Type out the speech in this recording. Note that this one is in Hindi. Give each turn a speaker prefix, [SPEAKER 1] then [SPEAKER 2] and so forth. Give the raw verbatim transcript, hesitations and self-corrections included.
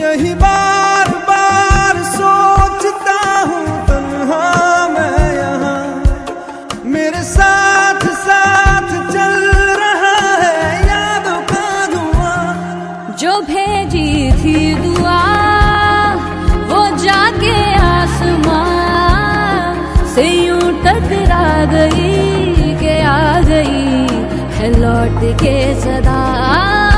[SPEAKER 1] यही बार बार सोचता हूँ तन्हा मैं यहाँ, मेरे साथ साथ चल रहा है यादों का धुआं।
[SPEAKER 2] जो भेजी थी दुआ वो जाके आसमां से यूं टकरा गई के आ गई है लौट के सदा।